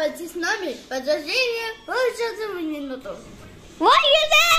Оставайтесь с нами. Подождение получится в минуту. Вот это!